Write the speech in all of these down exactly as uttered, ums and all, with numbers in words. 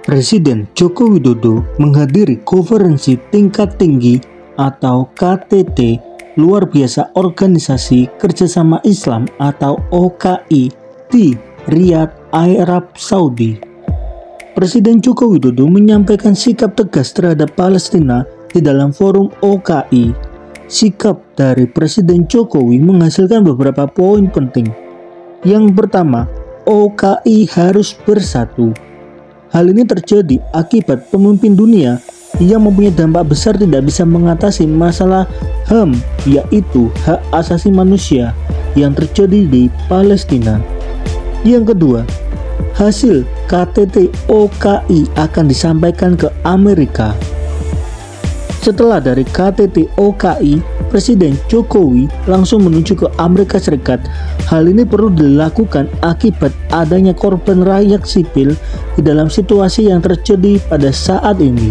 Presiden Joko Widodo menghadiri konferensi tingkat tinggi atau K T T luar biasa Organisasi Kerjasama Islam atau O K I di Riyadh, Arab Saudi. Presiden Joko Widodo menyampaikan sikap tegas terhadap Palestina di dalam forum O K I. Sikap dari Presiden Jokowi menghasilkan beberapa poin penting. Yang pertama, O K I harus bersatu. Hal ini terjadi akibat pemimpin dunia yang mempunyai dampak besar tidak bisa mengatasi masalah H A M, yaitu hak asasi manusia yang terjadi di Palestina. Yang kedua, hasil K T T O K I akan disampaikan ke Amerika. Setelah dari K T T O K I, Presiden Jokowi langsung menuju ke Amerika Serikat. Hal ini perlu dilakukan akibat adanya korban rakyat sipil di dalam situasi yang terjadi pada saat ini.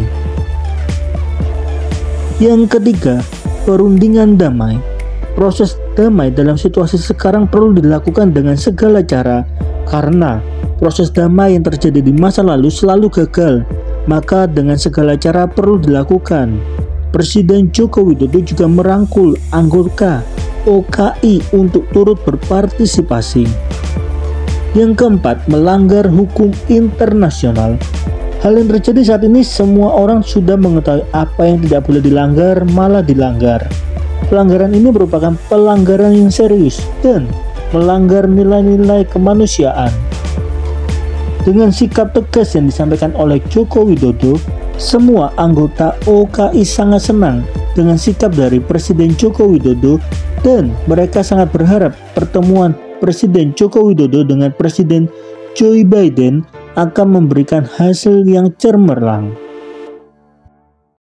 Yang ketiga, perundingan damai. Proses damai dalam situasi sekarang perlu dilakukan dengan segala cara, karena proses damai yang terjadi di masa lalu selalu gagal, maka dengan segala cara perlu dilakukan. Presiden Joko Widodo juga merangkul anggota O K I untuk turut berpartisipasi. Yang keempat, melanggar hukum internasional. Hal yang terjadi saat ini, semua orang sudah mengetahui apa yang tidak boleh dilanggar malah dilanggar. Pelanggaran ini merupakan pelanggaran yang serius dan melanggar nilai-nilai kemanusiaan. Dengan sikap tegas yang disampaikan oleh Joko Widodo, semua anggota O K I sangat senang dengan sikap dari Presiden Joko Widodo dan mereka sangat berharap pertemuan Presiden Joko Widodo dengan Presiden Joe Biden akan memberikan hasil yang cemerlang.